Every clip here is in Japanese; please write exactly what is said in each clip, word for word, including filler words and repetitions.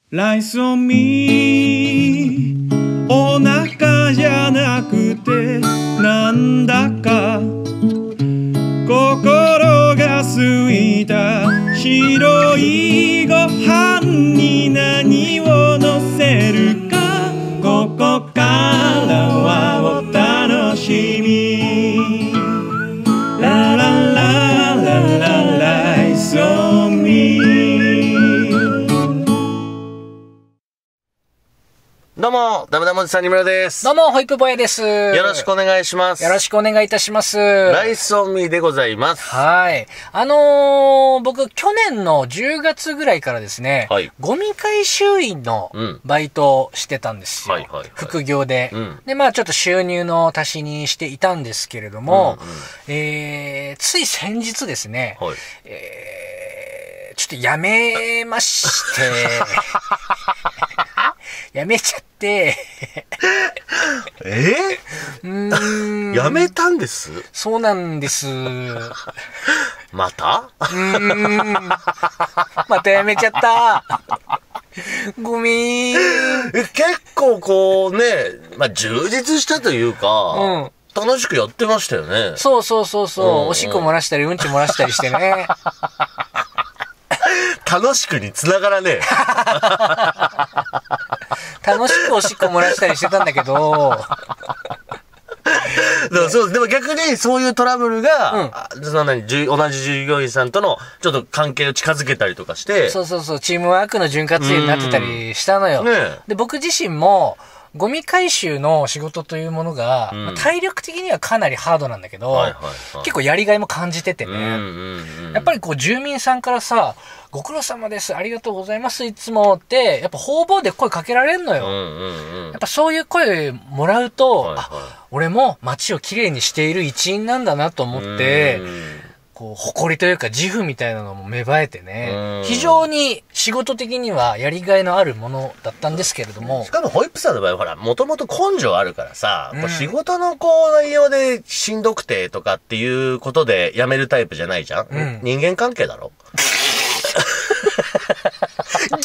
ライスオンミーお腹じゃなくてなんだか心が空いた白いご飯に何を乗せるかここからはお楽しみラララララライスオンミーどうも、ダムダムおじさんにむらです。 どうも、ホイップボヤです。よよろしくお願いします。 よろしくお願いいたします。 ライスオンミーでございます。 はい。あのー、僕、去年のじゅうがつぐらいからですね、はい、ゴミ回収員のバイトをしてたんですよ。うん、はいはいはい、副業で、うん。で、まあちょっと収入の足しにしていたんですけれども、うんうん、えー、つい先日ですね、はい、えー、ちょっとやめまして、やめちゃって、 えー、うーんやめたんです？ そうなんです。 また？ うーんまたやめちゃった。ごめん。 結構こうね、まあ、充実したというか、うん、楽しくやってましたよね。 そうそうそうそう、うんうん、おしっこ漏らしたりうんち漏らしたりしてね。 楽しくに繋がらねえ。 楽しくおしっこ漏らしたりしてたんだけど。 でもそう、でも逆にそういうトラブルが、うん、そんなに同じ従業員さんとのちょっと関係を近づけたりとかして。 そうそうそう、チームワークの潤滑油になってたりしたのよ。ね、で、僕自身も、ゴミ回収の仕事というものが、うんまあ、体力的にはかなりハードなんだけど、はいはいはい、結構やりがいも感じててね、うんうんうん。やっぱりこう住民さんからさ、ご苦労様です、ありがとうございます、いつもって、やっぱ方々で声かけられんのよ。うんうんうん、やっぱそういう声もらうと、はいはい、あ、俺も街をきれいにしている一員なんだなと思って、うんうんこう、誇りというか自負みたいなのも芽生えてね、非常に仕事的にはやりがいのあるものだったんですけれども。 しかもホイップさんの場合はほら、もともと根性あるからさ、うん、仕事のこう内容でしんどくてとかっていうことで辞めるタイプじゃないじゃん、うん、人間関係だろギク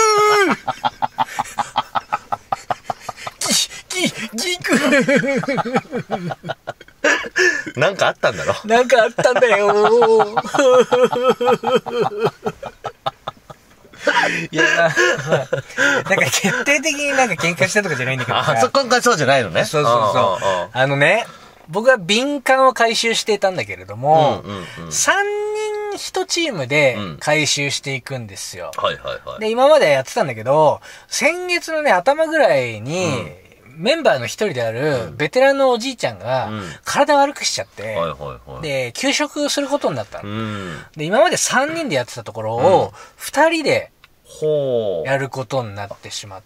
ーギ、ギ、ギクーなんかあったんだろなんかあったんだよいや、まあ、なんか決定的になんか喧嘩したとかじゃないんだけどさ。 あ、そこがそうじゃないのね。 そうそうそう。あのね、僕は敏感を回収していたんだけれども、うんうんうん、さんにんいちチームで回収していくんですよ、うん。はいはいはい。で、今までやってたんだけど、先月のね、頭ぐらいに、うんメンバーの一人であるベテランのおじいちゃんが体悪くしちゃって、で、休職することになったの。で、今までさんにんでやってたところをふたりでやることになってしまって、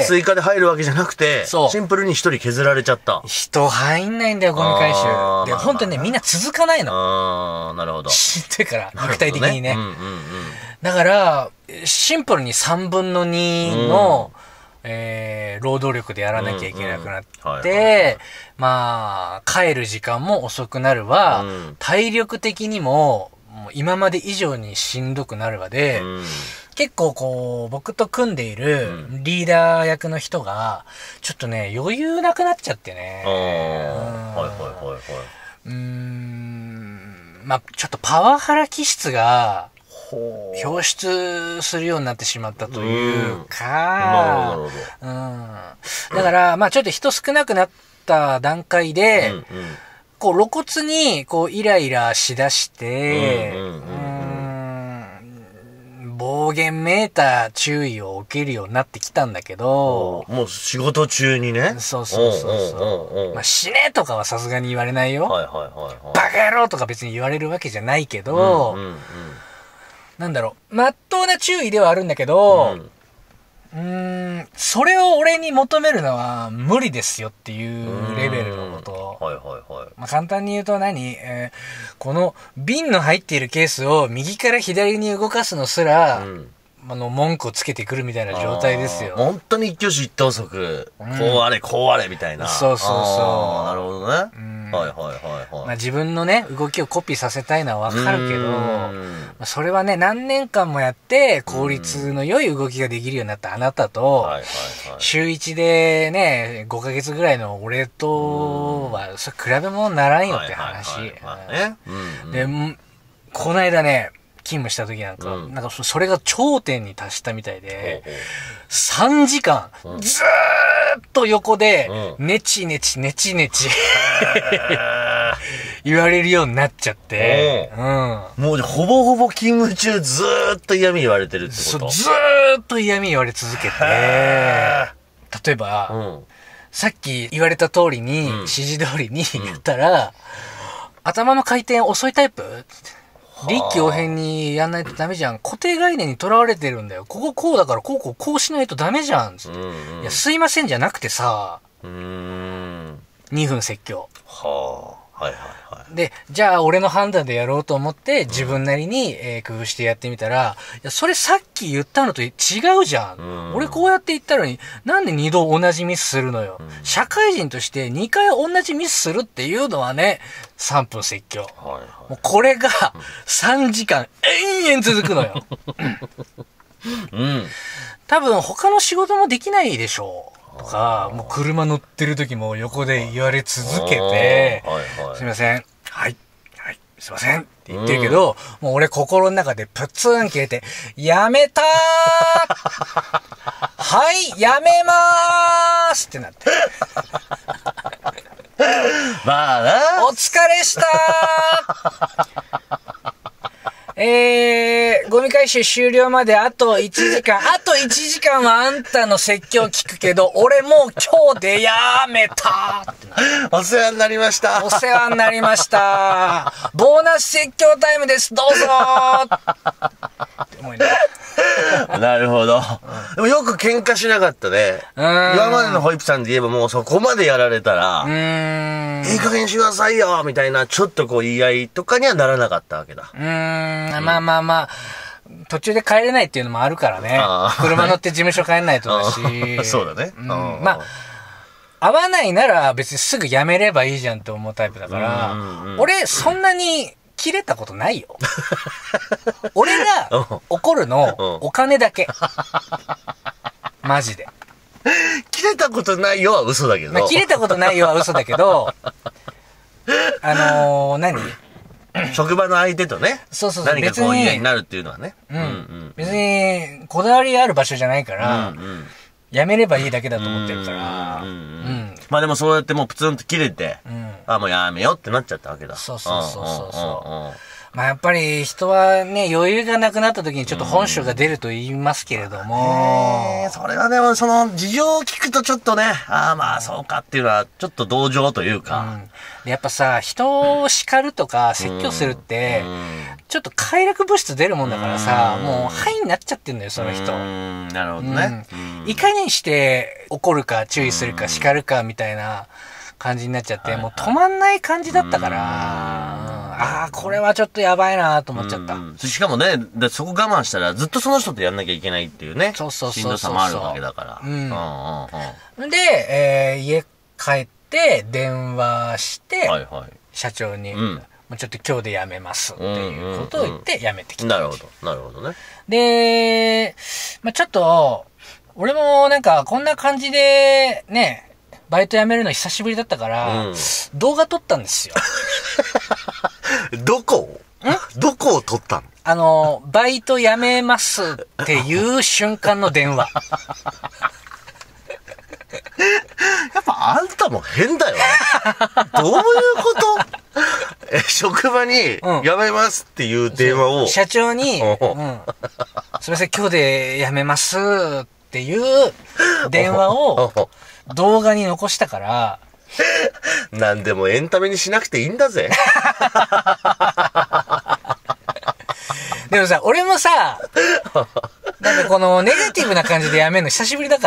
追加で入るわけじゃなくて、シンプルに一人削られちゃった。 人入んないんだよ、ゴミ回収。で、本当にね、みんな続かないの。 ああ、なるほど。 しんどいから、肉体的にね。だから、シンプルにさんぶんのにの、えー、労働力でやらなきゃいけなくなって、うんうんはいはいはい、まあ、帰る時間も遅くなるわ、うん、体力的にも、もう今まで以上にしんどくなるわで、うん、結構こう、僕と組んでいるリーダー役の人が、ちょっとね、余裕なくなっちゃってね。うん、はいはいはいはい。うーん、まあ、ちょっとパワハラ気質が、表出するようになってしまったというか、うん、うん、だから、まあちょっと人少なくなった段階で、うんうん、こう露骨にこうイライラしだして、暴言めいた注意を受けるようになってきたんだけど、 もう仕事中にね。 そうそうそうそう。まあ死ねとかはさすがに言われないよ。はいはいはいはい、バカ野郎とか別に言われるわけじゃないけど、うんうんうんなんだろう、まっとうな注意ではあるんだけど、うん、うーん、それを俺に求めるのは無理ですよっていうレベルのこと。はいはいはい。まあ、簡単に言うと何、えー、この瓶の入っているケースを右から左に動かすのすら、うん、あの、文句をつけてくるみたいな状態ですよ。 本当に一挙手一投足、うん、こうあれ、こうあれみたいな。 そうそうそう。 なるほどね。 うんはいはいはいはい。 まあ自分のね、動きをコピーさせたいのはわかるけど、まあそれはね、何年間もやって効率の良い動きができるようになったあなたと、はいはいはい、週一でね、ごかげつぐらいの俺とは、それ比べ物にならんよって話。で、この間ね、勤務した時なんか、うん、なんかそれが頂点に達したみたいで、さんじかん、うん、ずーっと横で、ネチネチネチネチ言われるようになっちゃって、 うん、もうほぼほぼ勤務中ずーっと嫌味言われてるってこと？ ずーっと嫌味言われ続けて、例えば、うん、さっき言われた通りに、うん、指示通りに言ったら、うん、頭の回転遅いタイプ？臨機応変にやんないとダメじゃん。固定概念にとらわれてるんだよ。こここうだからこうこうこうしないとダメじゃん。つって、うんうん、いや、すいませんじゃなくてさ、うーんにふん説教。はあ。はいはいはい。で、じゃあ俺の判断でやろうと思って自分なりに、えー、工夫してやってみたら、いや、それさっき言ったのと違うじゃん。うん、俺こうやって言ったのに、なんで二度同じミスするのよ。うん、社会人として二回同じミスするっていうのはね、さんぷん説教。はいはい、もうこれがさんじかん延々続くのよ。うん。多分他の仕事もできないでしょう。とか、もう車乗ってる時も横で言われ続けて、はいはい、すいません、はい、はい、すいませんって言ってるけど、うん、もう俺心の中でプツン切れて、やめたーはい、やめまーすってなって。 まあな。 お疲れしたーえー、ゴミ回収終了まであといちじかん。あといちじかんはあんたの説教聞くけど、俺もう今日でやめたってお世話になりました。 お世話になりました。ボーナス説教タイムです。どうぞって思いながら。なるほど。でもよく喧嘩しなかったね。今までのホイップさんで言えばもうそこまでやられたら、うーんいい加減しなさいよみたいな、ちょっとこう言い合いとかにはならなかったわけだ。 うーん、うん、まあまあまあ、途中で帰れないっていうのもあるからね。車乗って事務所帰んないとだし。 そうだね。 うん、まあ、合わないなら別にすぐやめればいいじゃんって思うタイプだから、うんうん、俺そんなに切れたことないよ。俺が怒るのお金だけ。マジで。 切れたことないよは嘘だけど。 まあ、切れたことないよは嘘だけど、あのー、何職場の相手とね。 そうそうそう。 何かこう言い合いになるっていうのはね。 うん。うんうん、別に、こだわりある場所じゃないから、うんうん、やめればいいだけだと思ってるから。うんうんうん、 まあでもそうやってもうプツンと切れて、うん、あ、もうやめようってなっちゃったわけだ。 そうそうそうそうそう。まあやっぱり人はね、余裕がなくなった時にちょっと本性が出ると言いますけれども。 へー、それはでもその事情を聞くとちょっとね、ああまあそうかっていうのはちょっと同情というか。 うん、でやっぱさ、人を叱るとか説教するって、ちょっと快楽物質出るもんだからさ、もうハイになっちゃってんだよ、その人。うん、 なるほどね。 うん、いかにして怒るか注意するか叱るかみたいな感じになっちゃって、もう止まんない感じだったから、ああ、これはちょっとやばいなと思っちゃった。 しかもね、でそこ我慢したらずっとその人とやんなきゃいけないっていうね。そうそうそうそう。しんどさもあるわけだから。うん。うんうんうん、で、えー、家帰って電話して、はいはい、社長に、うん、もうちょっと今日で辞めますっていうことを言って辞めてきた、 うんうんうん。なるほど、なるほどね。 で、まあちょっと、俺もなんかこんな感じで、ね、バイト辞めるの久しぶりだったから、うん、動画撮ったんですよ。 どこをどこを撮ったの？ あの、バイト辞めますっていう瞬間の電話。 やっぱあんたも変だよね。どういうことえ、職場に辞めますっていう電話を。 うん、社長に、うん、すみません、今日で辞めますっていう電話を動画に残したから、 なんでもエンタメにしなくていいんだぜ。 でもさ、俺もさ、なんかこのネガティブな感じでやめるの久しぶりだから、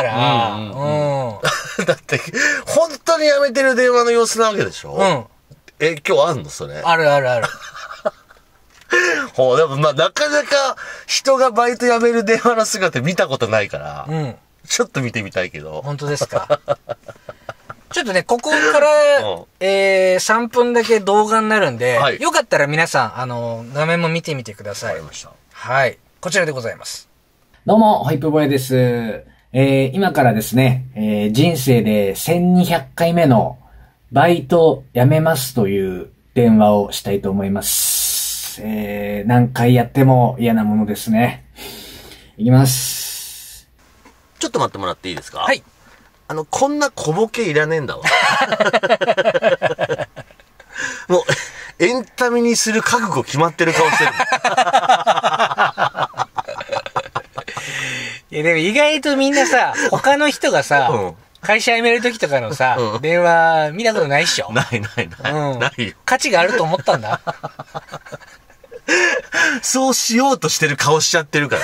うんうんうん、 だって、本当にやめてる電話の様子なわけでしょ？うん。え、今日あんのそれ？ あるあるある。 ほう、でもまあなかなか人がバイト辞める電話の姿見たことないから、うん。ちょっと見てみたいけど。 本当ですか？ ちょっとね、ここから、えー、さんぷんだけ動画になるんで、はい、よかったら皆さん、あの、画面も見てみてください。わかりました。はい。こちらでございます。 どうも、ホイップボーイです。えー、今からですね、えー、人生でせんにひゃっかいめのバイト辞めますという電話をしたいと思います。えー、何回やっても嫌なものですね。いきます。 ちょっと待ってもらっていいですか？ はい。 あの、こんな小ボケいらねえんだわ。もう、エンタメにする覚悟決まってる顔してる。 いや、でも意外とみんなさ、他の人がさ、うん、会社辞める時とかのさ、うん、電話見たことないっしょ？ ないないない。うん、ないよ。 価値があると思ったんだ。 そうしようとしてる顔しちゃってるから、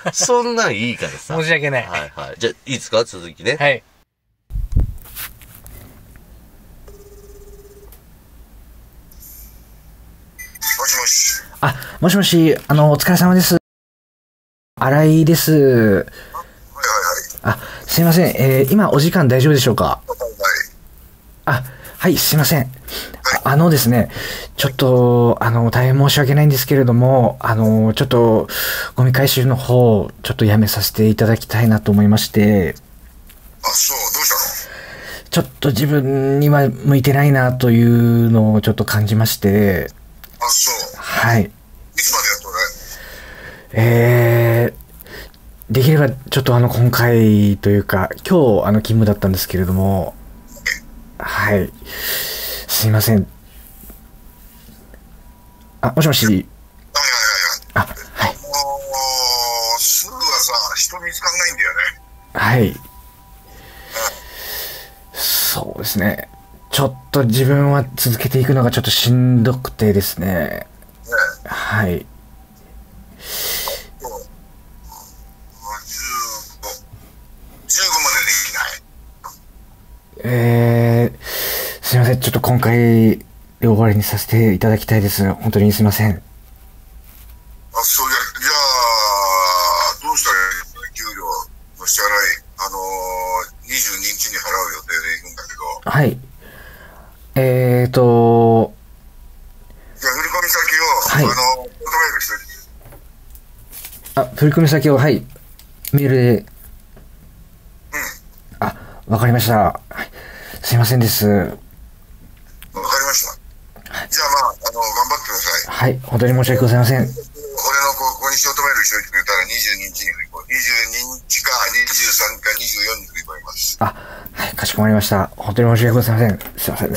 そんなんいいからさ。 申し訳ない。 はいはい。じゃあ、いいですか？続きね。 はい。 もしもし。 あ、もしもし、あの、お疲れ様です。新井です。はいはいはい。あ、すいません。えー、今お時間大丈夫でしょうか？はい。あ、はい、すいません。あのですね、ちょっと、あの、大変申し訳ないんですけれども、あの、ちょっと、ゴミ回収の方、ちょっとやめさせていただきたいなと思いまして。 あ、そう、どうしたの？ちょっと自分には向いてないなというのをちょっと感じまして。 あ、そう。 はい。 いつまでやっとる？ えー、できればちょっとあの今回というか今日あの勤務だったんですけれども、はい、すいません。あ、もしもし。はいはいはいはい。あ、はい。あのー、すぐはさ、人見つかんないんだよね。 はい。うん、そうですね。ちょっと自分は続けていくのがちょっとしんどくてですね。ね、はい。 じゅうごまでできない？えー、すいません。ちょっと今回で終わりにさせていただきたいです。本当にすいません。あ、 そう、じゃ、じゃあ、どうしたらいいの？給料の支払い、あのー、にじゅうににちに払う予定で行くんだけど。 はい。えーと、 じゃあ、振込先を、はい、あの、求める人に。 あ、振込先を、はい、メールで。あ、わかりました。はい、すいませんです。わかりました。はい、じゃあまあ、あの、頑張ってください。 はい、本当に申し訳ございません。俺のここにしようとめる人に言ったらにじゅうににちに振り込む。にじゅうににちかにじゅうさんかにじゅうよんに振り込みます。 あ、はい、かしこまりました。本当に申し訳ございません。すいませんです。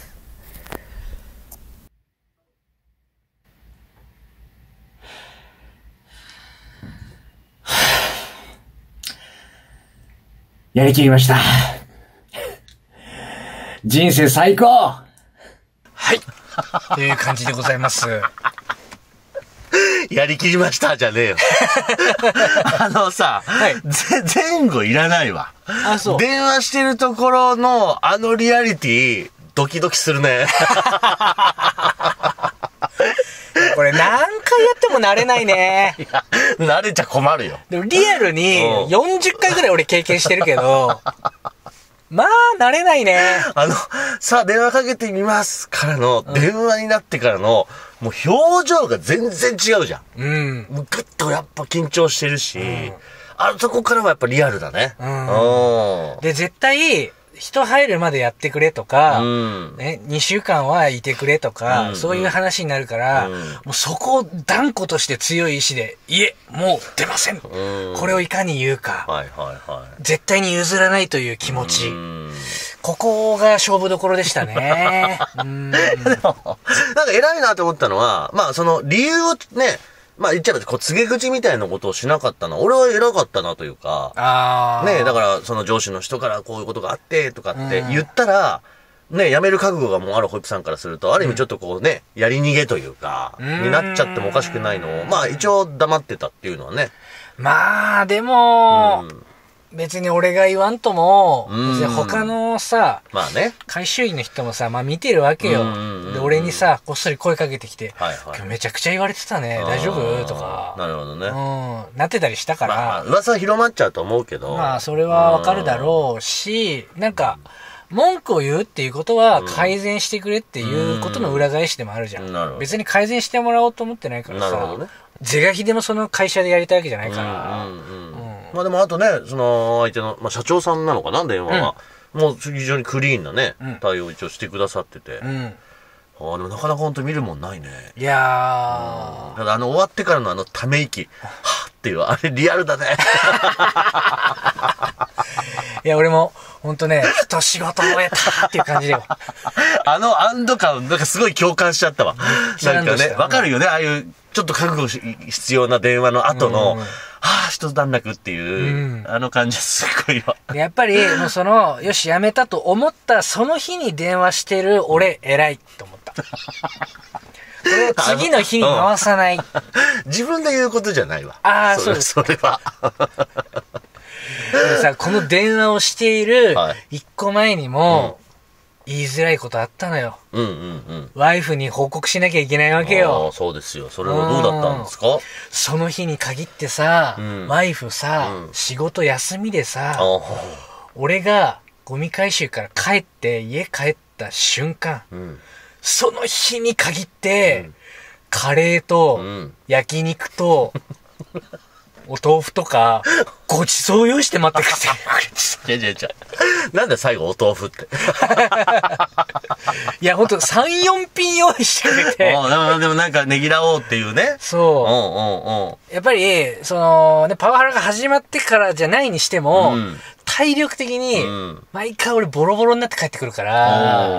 やりきりました。人生最高！ はい。という感じでございます。 やりきりましたじゃねえよ。あのさ、はい、前後いらないわ。 あ、そう。 電話してるところのあのリアリティ、ドキドキするね。 これ何回やっても慣れないね。 いや、慣れちゃ困るよ。 でもリアルによんじゅっかいぐらい俺経験してるけど、まあ慣れないね。 あの、さあ電話かけてみますからの、電話になってからの、もう表情が全然違うじゃん。 うん。 ぐっとやっぱ緊張してるし、うん、あそこからはやっぱリアルだね。 うん。で、絶対、人入るまでやってくれとか、うん、ね、にしゅうかんはいてくれとか、うん、そういう話になるから、うん、もうそこを断固として強い意志で、いえ、もう出ません。うん、これをいかに言うか、 はいはいはい、 絶対に譲らないという気持ち。うん、ここが勝負どころでしたね。うん、でも、なんか偉いなと思ったのは、まあその理由をね、まあ言っちゃえば、こう、告げ口みたいなことをしなかったのは、俺は偉かったなというか、 あね、だから、その上司の人からこういうことがあって、とかって言ったら、うん、ね、辞める覚悟がもうあるホイップさんからすると、ある意味ちょっとこうね、やり逃げというか、うん、になっちゃってもおかしくないのを、まあ一応黙ってたっていうのはね。 まあ、でも、うん、別に俺が言わんとも、別に他のさ、 まあね、 回収員の人もさ、まあ見てるわけよ。で、俺にさ、こっそり声かけてきて、 はいはい、 今日めちゃくちゃ言われてたね、大丈夫とか。 なるほどね。 うん、なってたりしたから。 まあ、噂広まっちゃうと思うけど。 まあ、それはわかるだろうし、なんか、 文句を言うっていうことは改善してくれっていうことの裏返しでもあるじゃん。 なるほど。 別に改善してもらおうと思ってないからさ。 なるほどね。 是が非でもその会社でやりたいわけじゃないから。 うんうんうん。まあでもあとね、その相手の、まあ社長さんなのかな、電話は。うん、もう非常にクリーンなね、うん、対応一応してくださってて。うん。ああ、でもなかなか本当見るもんないね。 いやー。 ただあの終わってからのあのため息、はぁっていう、あれリアルだね。 いや、俺も、ほんとね、一仕事終えたっていう感じでよ。 あの安堵感、なんかすごい共感しちゃったわ。なんかね、わかるよね、ああいう、ちょっと覚悟必要な電話の後の、はぁ、一段落っていう、うん、あの感じすごいわ。 やっぱり、もうその、よし、やめたと思ったその日に電話してる俺、偉いと思った。次の日に回さない、うん。 自分で言うことじゃないわ。 ああ、そうです。 それは。 でさ、この電話をしている一個前にも、言いづらいことあったのよ。 うんうんうん。 ワイフに報告しなきゃいけないわけよ。 ああ、そうですよ。それはどうだったんですか？ その日に限ってさ、うん、ワイフさ、うん、仕事休みでさ、俺がゴミ回収から帰って家帰った瞬間、うん、その日に限って、うん、カレーと、うん、焼肉と、お豆腐とか、ごちそう用意して待ってくれて。 違う違う違う。なんで最後お豆腐って。 いや、ほんとさん、よん品用意してくれて。 でも、でもなんかねぎらおうっていうね。 そう。うんうんうん。やっぱり、その、ね、パワハラが始まってからじゃないにしても、うん、体力的に、毎回俺ボロボロになって帰ってくるから、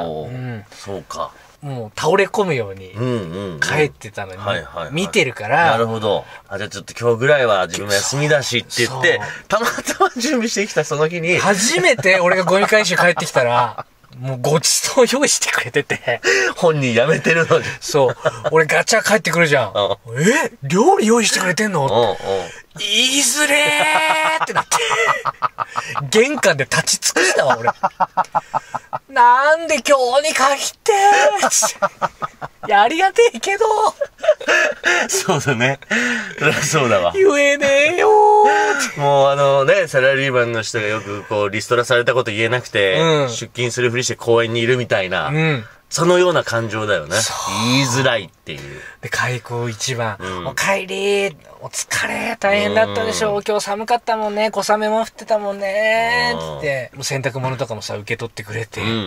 うん、そうか。 もう倒れ込むように帰ってたのに見てるから。 なるほど。あ、じゃあちょっと今日ぐらいは自分も休みだしって言って、たまたま準備してきたその日に。 初めて俺がゴミ回収帰ってきたら、もうごちそう用意してくれてて。 本人辞めてるのに。 そう。俺ガチャ帰ってくるじゃん。え料理用意してくれてんの言いづれーってなって。玄関で立ち尽くしたわ、俺。なんで今日に限っていや、ありがてえけど。 そうだね。そうだわ。 言えねえよー。もうあのね、サラリーマンの人がよくこう、リストラされたこと言えなくて、うん、出勤するふりして公園にいるみたいな。うんそのような感情だよね。言いづらいっていう。 で、開口一番、うん、お帰り、お疲れ、大変だったでしょう。今日寒かったもんね。小雨も降ってたもんね。って、もう洗濯物とかもさ、受け取ってくれて。うんうんうん、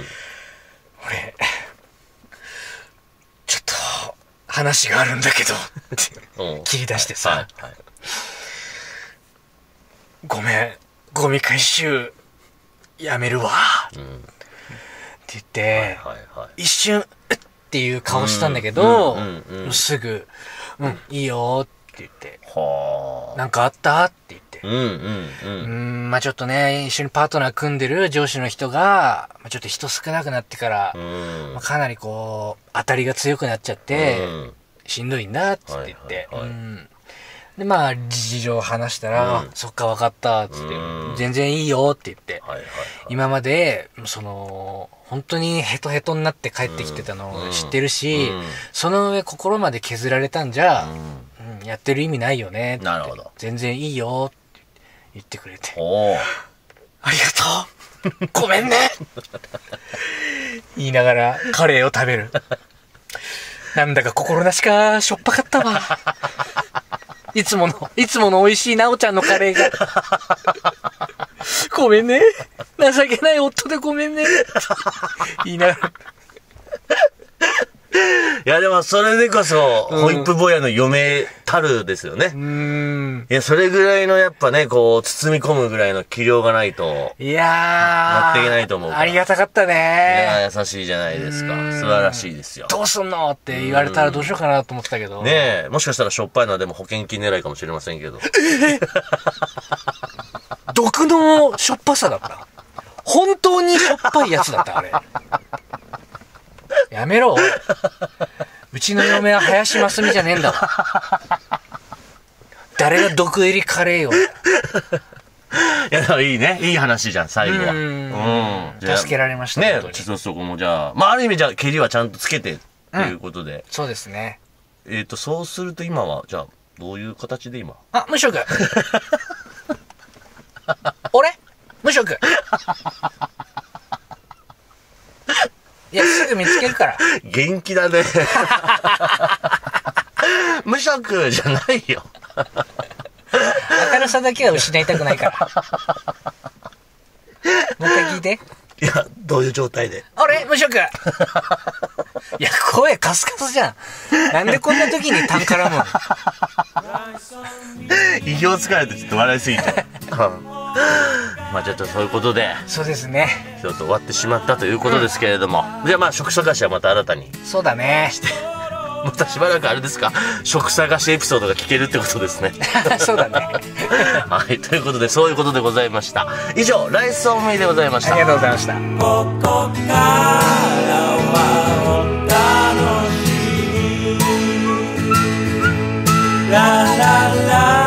俺、ちょっと、話があるんだけど、って切り出してさ、はいはい、ごめん、ゴミ回収、やめるわ。うんって言って、はいはいはい、一瞬、うっていう顔したんだけど、うんうんうん、すぐ、うん、いいよって言って、はなんかあったって言って、うんうんうん、うんまあちょっとね、一緒にパートナー組んでる上司の人が、まあ、ちょっと人少なくなってから、うんまあ、かなりこう、当たりが強くなっちゃって、うん、しんどいんだって言って、はいはいはいうんで、まあ、事情を話したら、うん、そっか分かった、つって、うん、全然いいよって言って、はいはいはい、今まで、その、本当にヘトヘトになって帰ってきてたのを知ってるし、うん、その上心まで削られたんじゃ、うんうん、やってる意味ないよねって。なるほど。全然いいよって言ってくれて。おありがとうごめんね言いながらカレーを食べる。なんだか心なしかしょっぱかったわ。いつもの、いつもの美味しいなおちゃんのカレーが。ごめんね。情けない夫でごめんね。言いながら。 いやでもそれでこそ、うん、ホイップ坊やの嫁たるですよね。うーん。いや、それぐらいのやっぱね、こう、包み込むぐらいの器量がないと。 いやー。 やっていけないと思うから。 ありがたかったね。 いや、優しいじゃないですか。素晴らしいですよ。 どうすんのって言われたらどうしようかなと思ってたけど。 ねえ、もしかしたらしょっぱいのはでも保険金狙いかもしれませんけど。 え毒のしょっぱさだった。本当にしょっぱいやつだった、あれ。やめろ。うちの嫁は林真澄じゃねえんだわ。誰が毒入りカレーよ。 いや、だからいいね。いい話じゃん、最後は。うん。 うん。助けられました。 ね、ちょっとそこもじゃあ、まあ、ある意味じゃあ、蹴りはちゃんとつけて、っていうことで。うん、 そうですね。 えっと、そうすると今は、じゃあ、どういう形で今あ、無職。俺無職。 ぐ見つけるから。 元気だね。無職じゃないよ。 明るさだけは失いたくないから。もう一回聞いて。 いや、どういう状態で。 あれ無職。いや、声カスカスじゃん。なんでこんな時にタン絡むの。 意表つかれてちょっと笑いすぎて。まあちょっとそういうことで。 そうですね。 ちょっと終わってしまったということですけれども。うん、じゃあまあ職探しはまた新たに。 そうだね。 して。またしばらくあれですか、食探しエピソードが聞けるってことですね。 そうだね。 はい、ということでそういうことでございました。以上、ライスオンメイでございました。 ありがとうございました。 ここからはお楽しみ。ラララ